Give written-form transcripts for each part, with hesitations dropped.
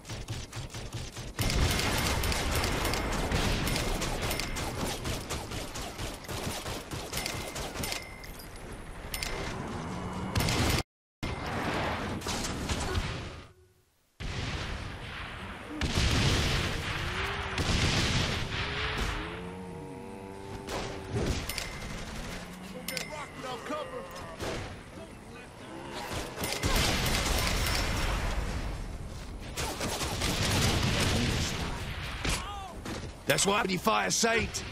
That's why you fire Saint.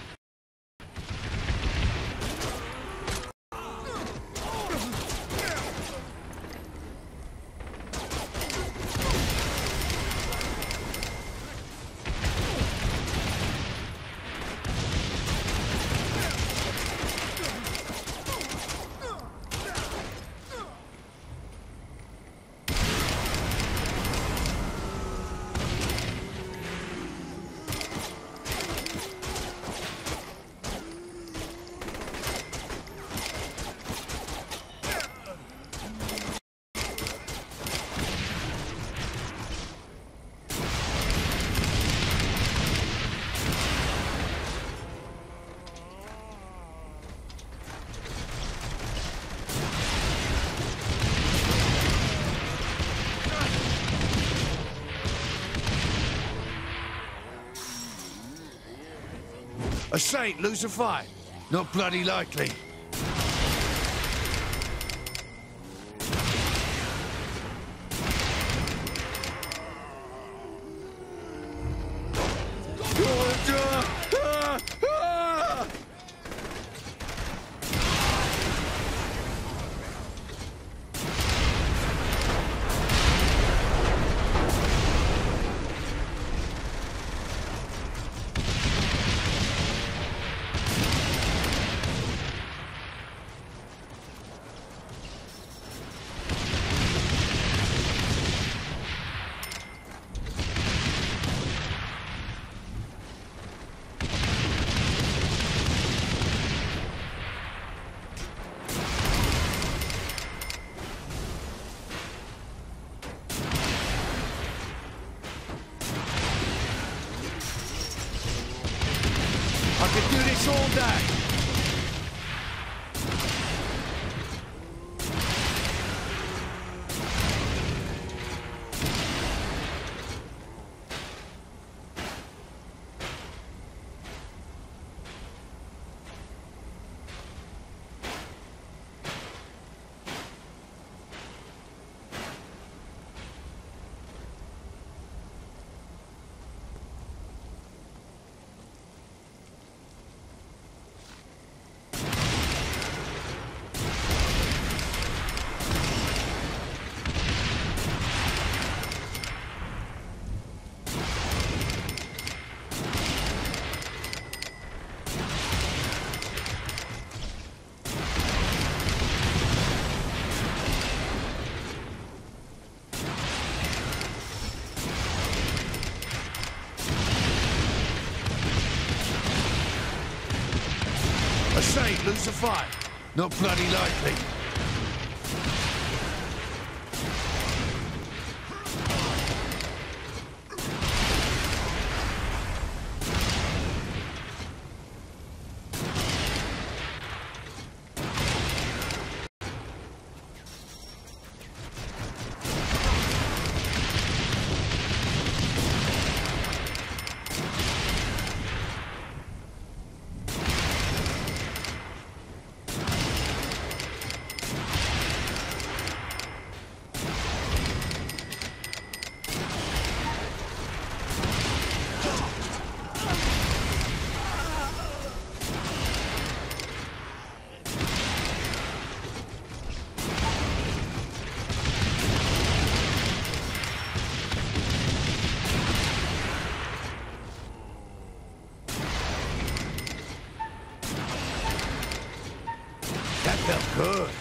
A Saint lose a fight? Not bloody likely. I could do this all day. A Saint lose a fight? Not bloody likely. That felt good.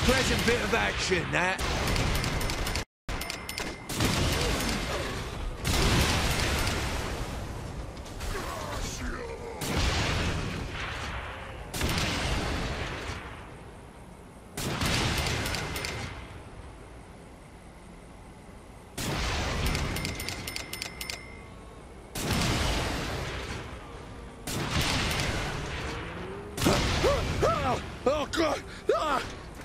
Pleasant bit of action, that. Oh, God! Ah!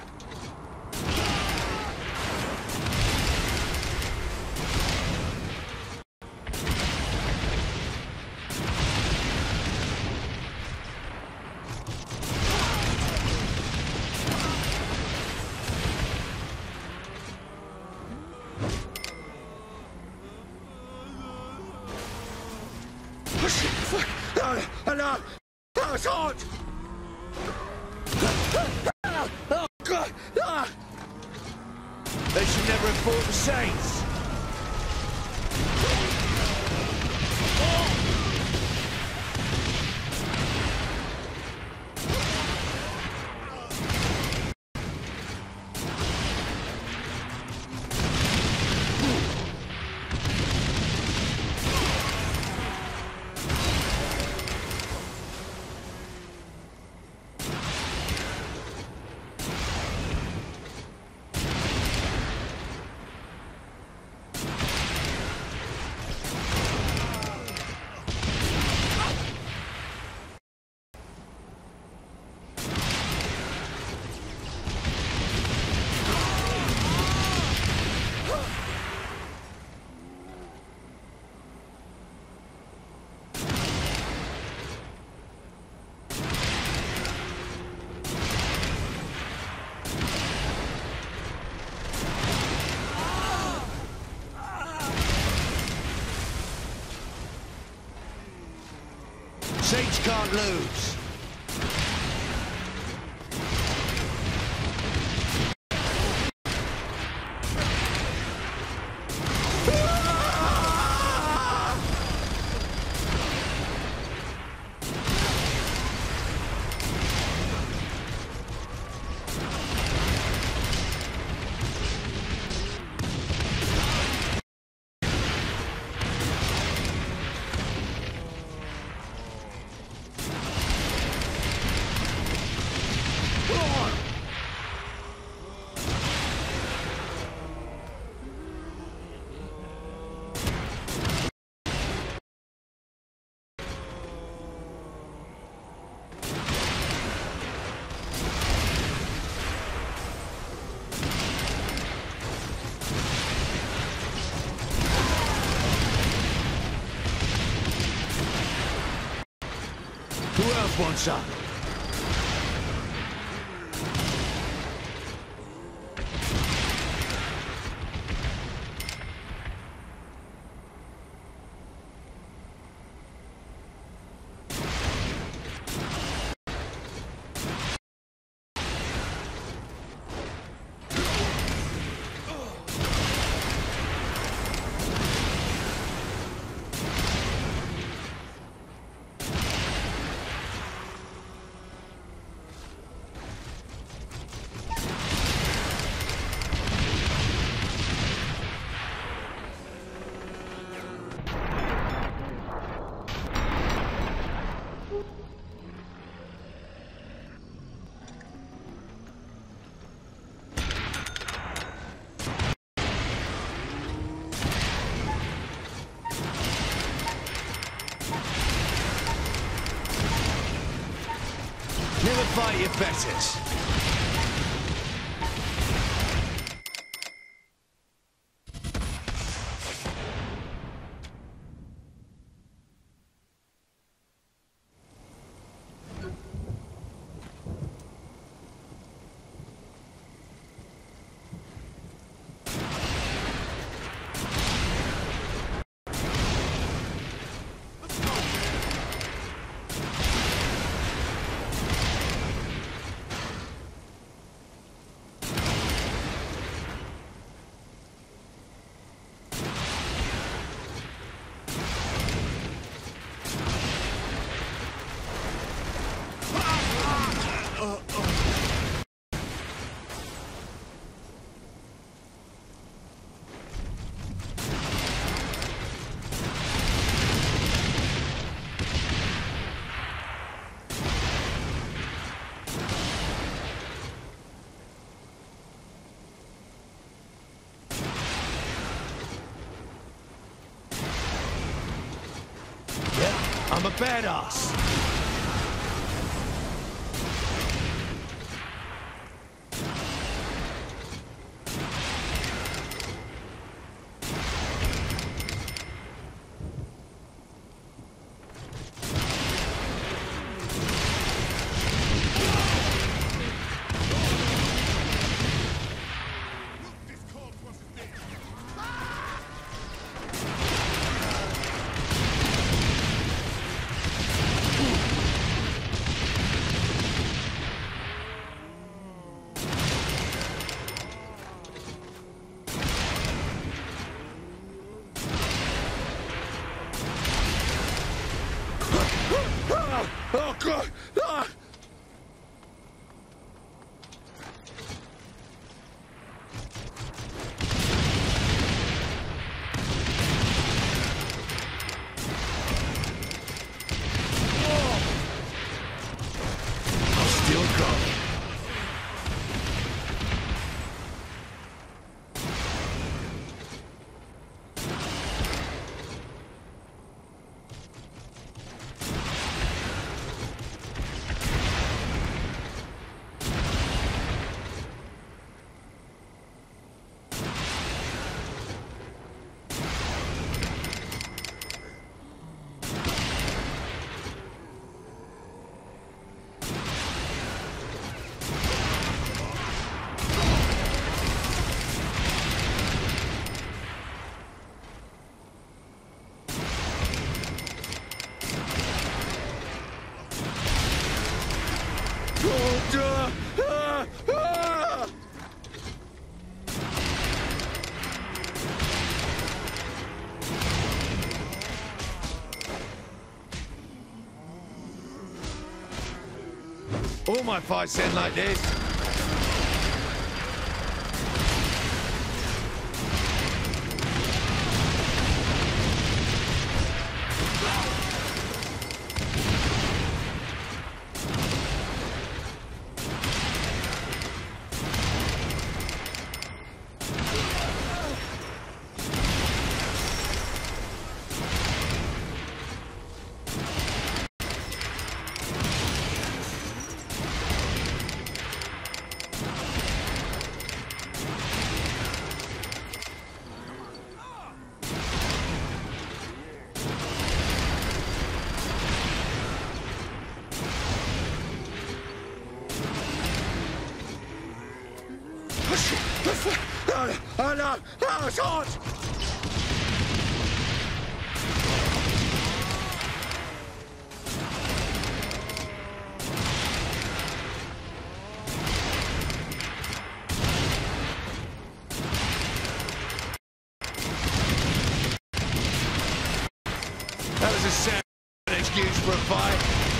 Oh, shit! Fuck! Oh, no! Oh, it's hot! Oh, God! Ah! They should never have fought the Saints. Saints can't lose. Who else wants some? Never fight your betters. I'm a badass. Oh, God! Ah! I'll still go. All my fights end like this. Oh no! Oh, it's hot! That was a sad excuse for a fight.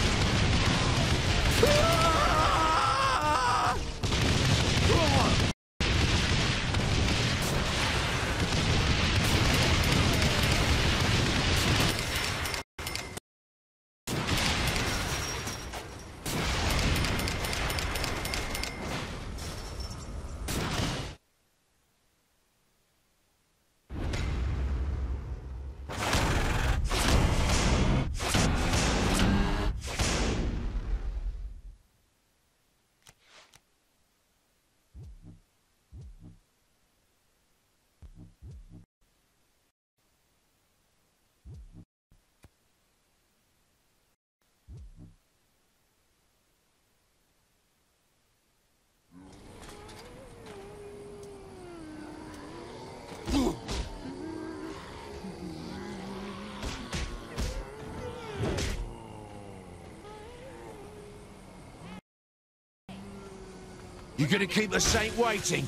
You gonna keep the saint waiting?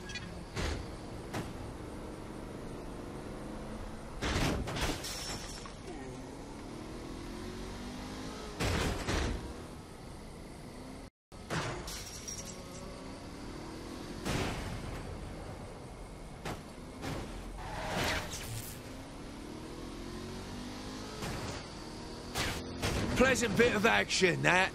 Pleasant bit of action, that.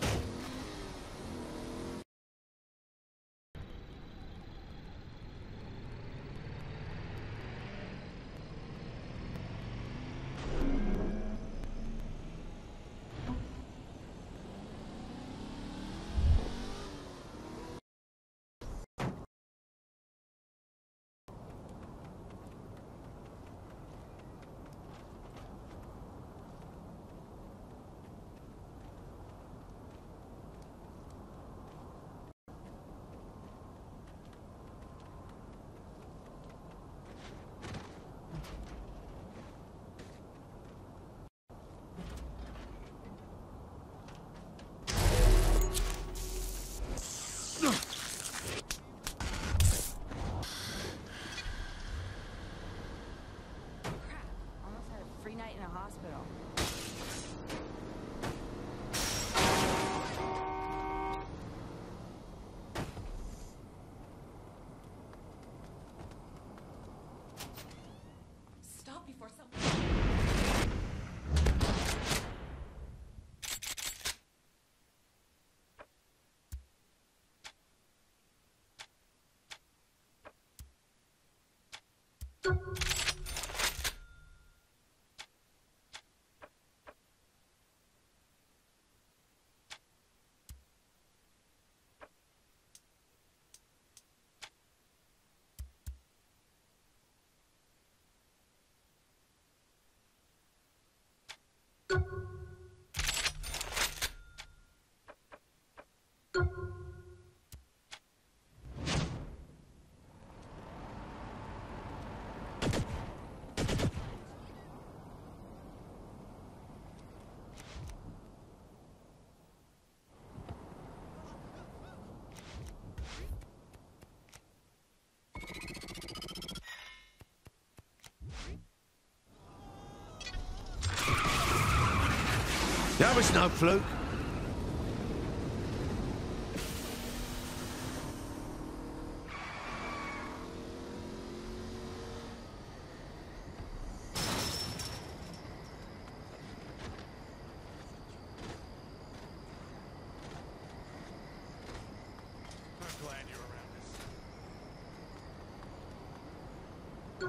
That was no fluke. I'm glad you're around this.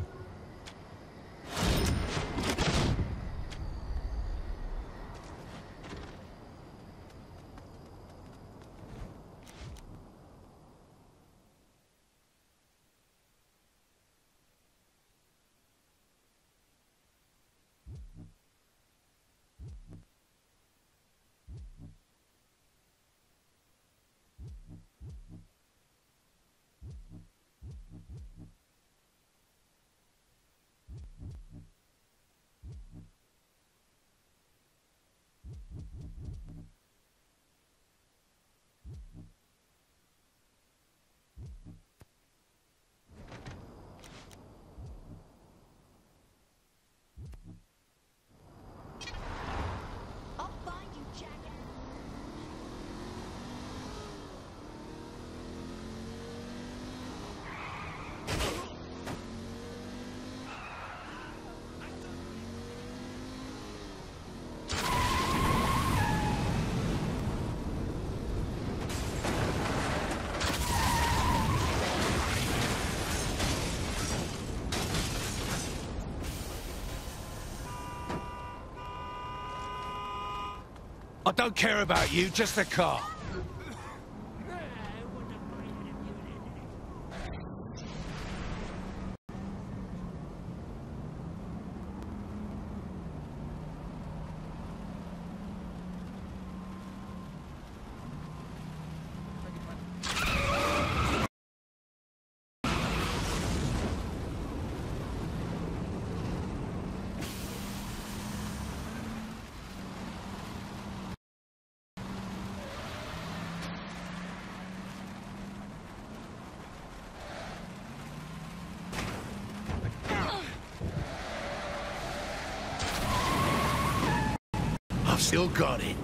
I'll find you, jackass. I don't care about you, just the car. I've still got it.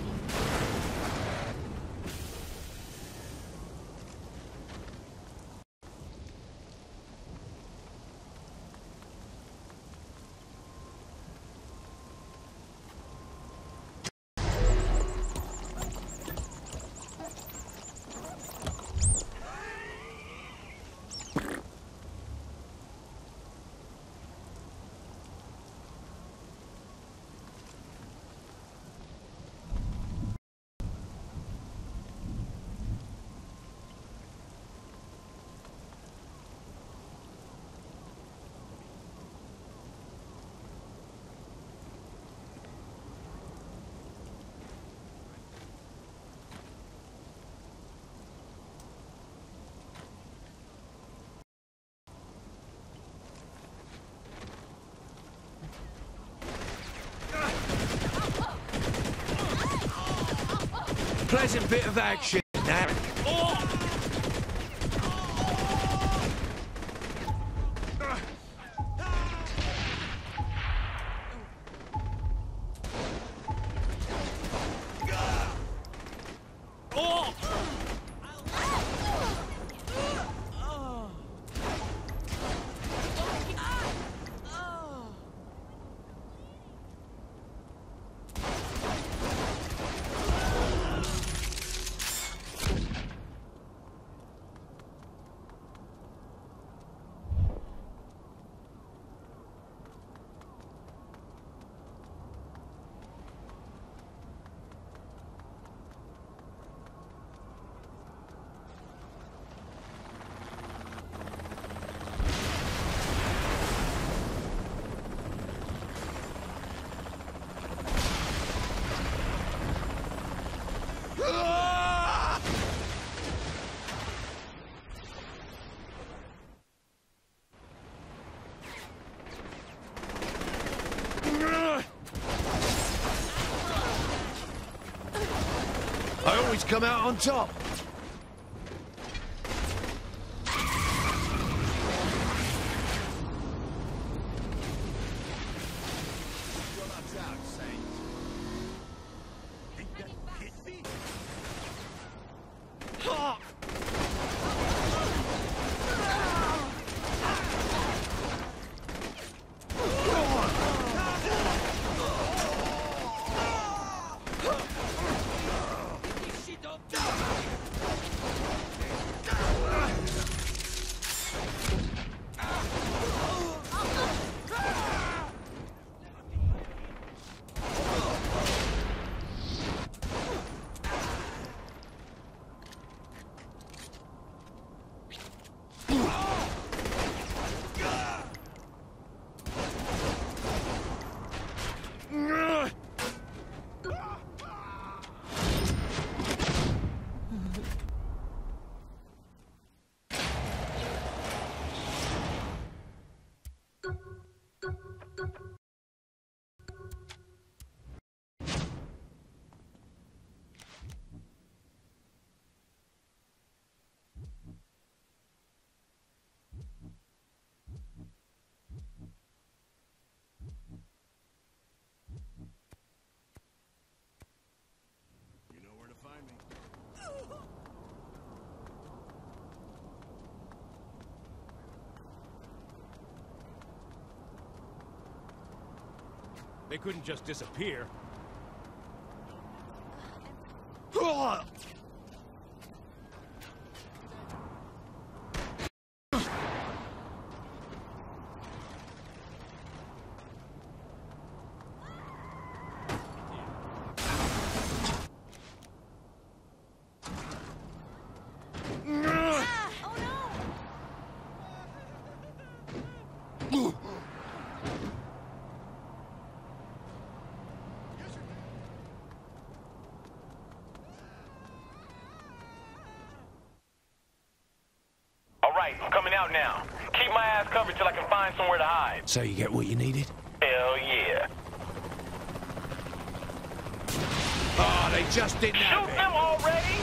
Pleasant bit of action, that. always come out on top. You know where to find me. They couldn't just disappear. Alright, I'm coming out now. Keep my ass covered till I can find somewhere to hide. So you get what you needed? Hell yeah. Oh, they just didn't have Shoot it. them already?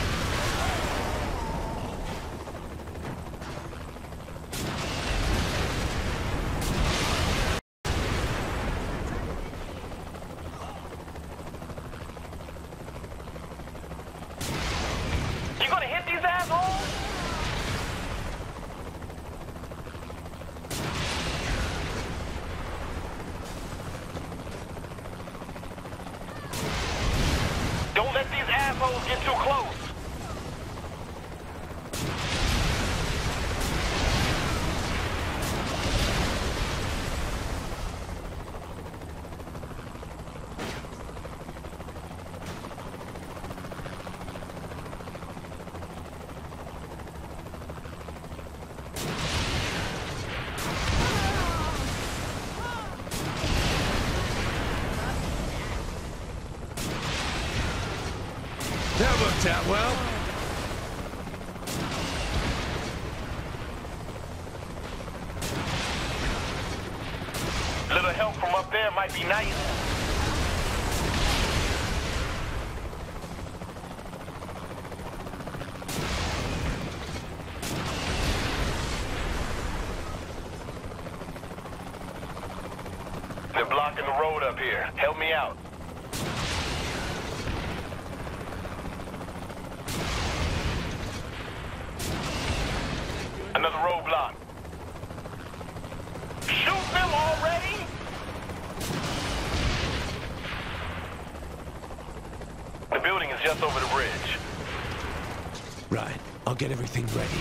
You gonna hit these assholes? Don't let these assholes get too close. That worked out well. A little help from up there might be nice. They're blocking the road up here. Help me out. Another roadblock. Shoot them already? The building is just over the bridge. Right, I'll get everything ready.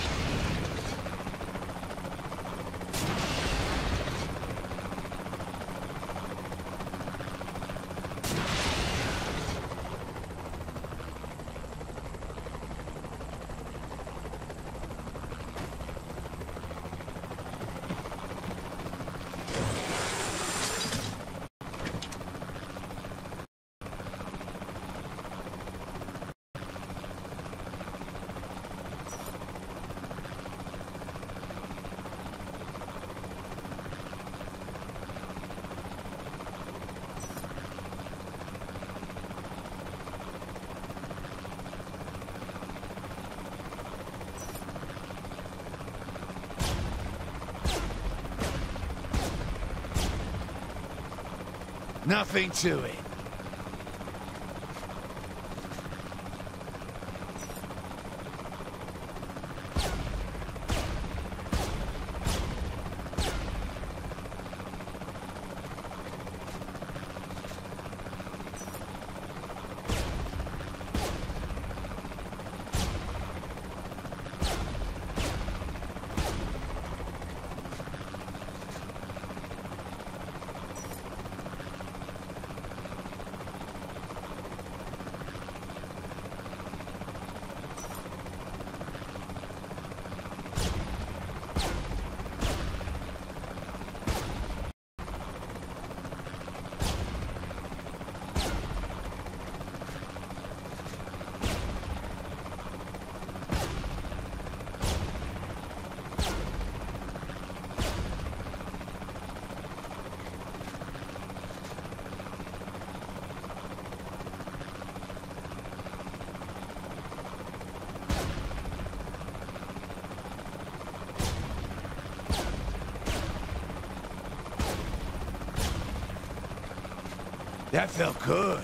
Nothing to it. That felt good.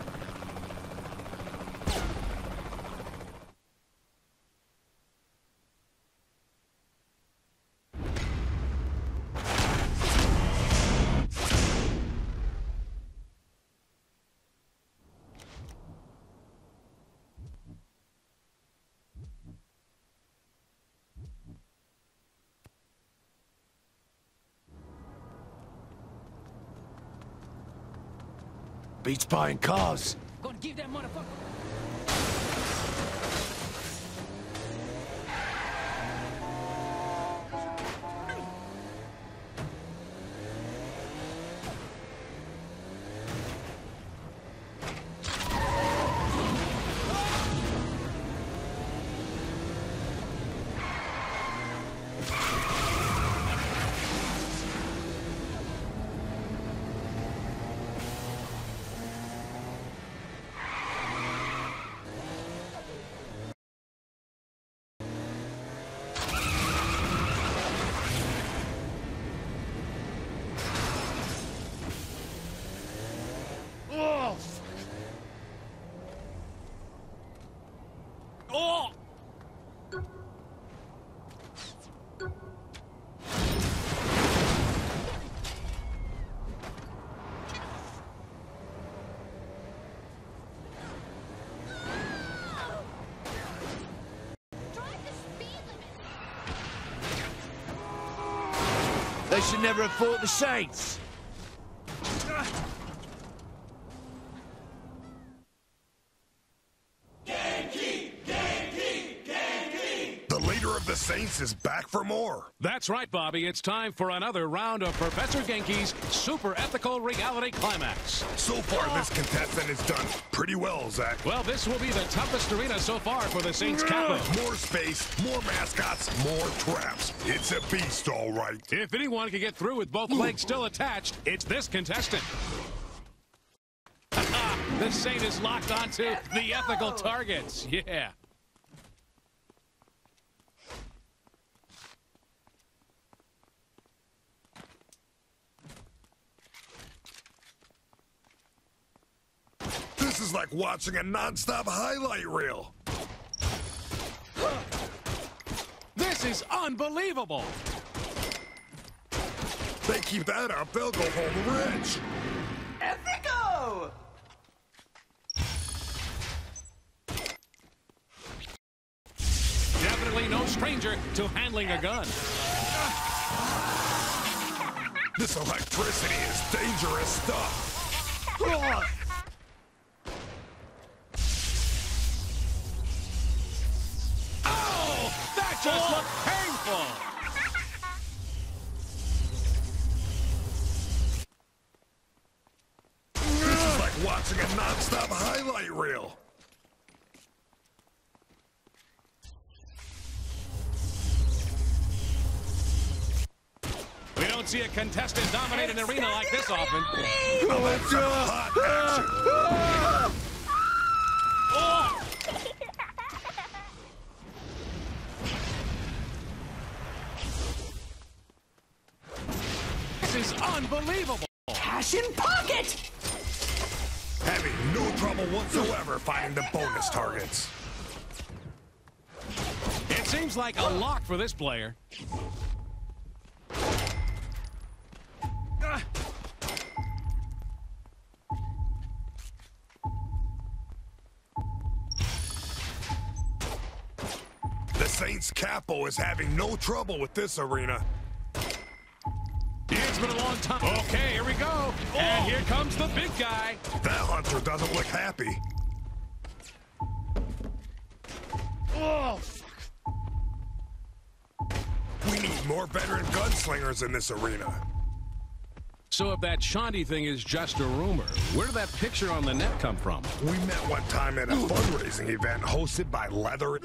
Beats buying cars. Gonna give that motherfucker. Oh! They should never have fought the Saints. The Saints is back for more. That's right, Bobby. It's time for another round of Professor Genki's Super Ethical Reality Climax. So far, this contestant has done pretty well, Zach. Well, this will be the toughest arena so far for the Saints capo. More space, more mascots, more traps. It's a beast, all right. If anyone can get through with both legs still attached, it's this contestant. The Saint is locked onto the ethical targets. Yeah. This is like watching a non-stop highlight reel. This is unbelievable. They keep that up, they'll go home rich. Ethico! Definitely no stranger to handling a gun. This electricity is dangerous stuff. That just looked painful! This is like watching a non-stop highlight reel. We don't see a contestant dominate an arena like this often. Now that's some hot action. Oh! This is unbelievable! Cash in pocket! Having no trouble whatsoever finding the bonus targets. It seems like a lock for this player. The Saints Capo is having no trouble with this arena. It's been a long time. Okay, here we go. And here comes the big guy. That hunter doesn't look happy. Oh, We need more veteran gunslingers in this arena. So if that Shandy thing is just a rumor, where did that picture on the net come from? We met one time at a fundraising event hosted by Leather.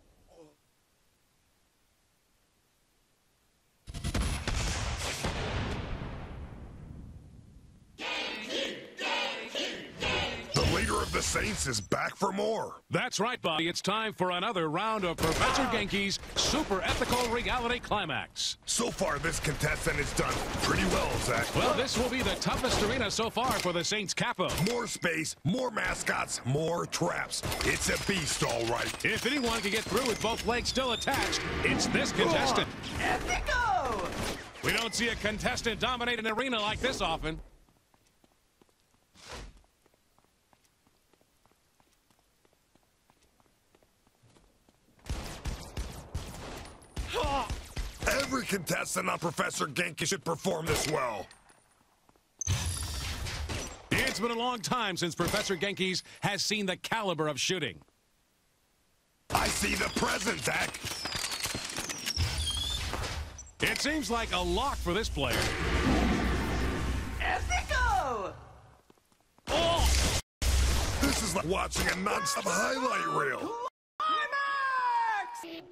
The leader of the Saints is back for more. That's right, Bobby. It's time for another round of Professor Genki's Super Ethical Reality Climax. So far, this contestant has done pretty well, Zach. Well, this will be the toughest arena so far for the Saints Capo. More space, more mascots, more traps. It's a beast, all right. If anyone can get through with both legs still attached, it's this contestant. Epico! We don't see a contestant dominate an arena like this often. Every contestant on Professor Genki should perform this well. It's been a long time since Professor Genki's has seen the caliber of shooting. I see the present, Zach. It seems like a lock for this player. Epico! Oh! This is like watching a non-stop highlight reel. Climax!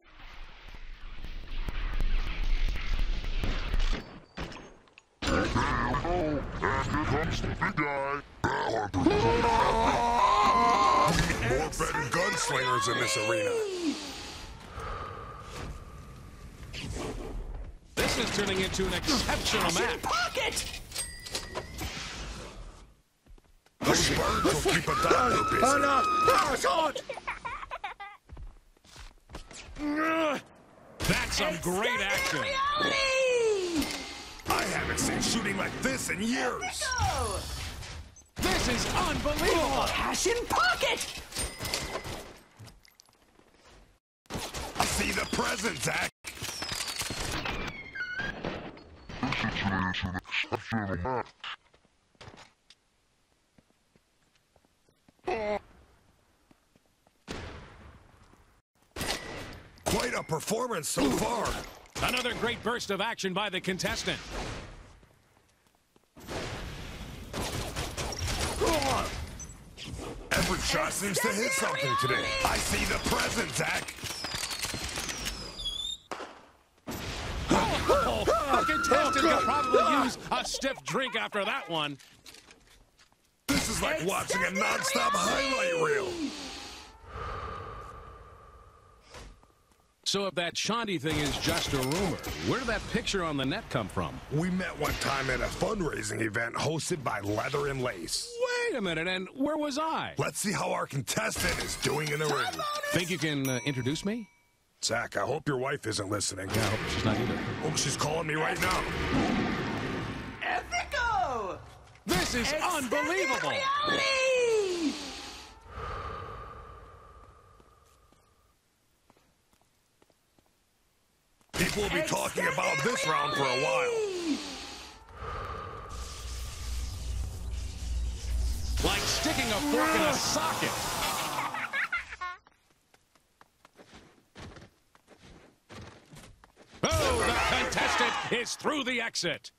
Here comes the big guy. More better gunslingers in this arena. This is turning into an exceptional Cash in match. pocket! Those birds will keep a doctor busy. oh no! Oh, it's hot! That's some great action. Reality! I haven't seen shooting like this in years. Epico! This is unbelievable. Cash in pocket! I see the present, Zach. Quite a performance so far. Another great burst of action by the contestant. Every shot seems to hit something today. I see the present, Zach. Oh, the contestant could probably use a stiff drink after that one. This is like watching a non-stop highlight reel. So if that Shandy thing is just a rumor, where did that picture on the net come from? We met one time at a fundraising event hosted by Leather and Lace. Wait a minute, and where was I? Let's see how our contestant is doing in the ring. Think you can introduce me? Zach, I hope your wife isn't listening. Yeah, I hope she's not either. Oh, she's calling me right now. Epico! This is unbelievable. Reality! People will be talking about this round for a while. Like sticking a fork in a socket. Oh, the contestant is through the exit.